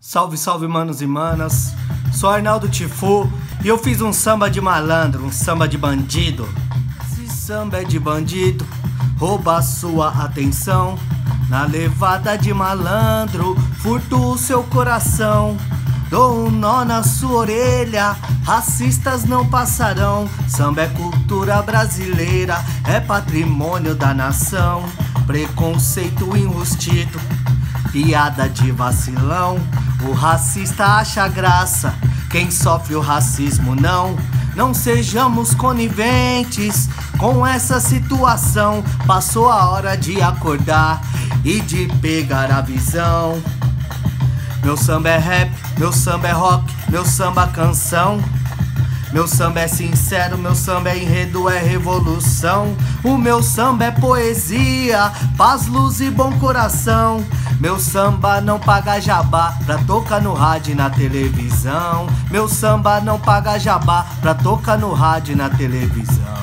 Salve, salve, manos e manas. Sou Arnaldo Tifu e eu fiz um samba de malandro, um samba de bandido. Esse samba é de bandido, rouba a sua atenção. Na levada de malandro, furto o seu coração. Dou um nó na sua orelha, racistas não passarão. Samba é cultura brasileira, é patrimônio da nação. Preconceito enrustido, piada de vacilão. O racista acha graça, quem sofre o racismo não. Não sejamos coniventes com essa situação. Passou a hora de acordar e de pegar a visão. Meu samba é rap, meu samba é rock, meu samba canção. Meu samba é sincero, meu samba é enredo, é revolução. O meu samba é poesia, paz, luz e bom coração. Meu samba não paga jabá pra tocar no rádio e na televisão. Meu samba não paga jabá pra tocar no rádio e na televisão.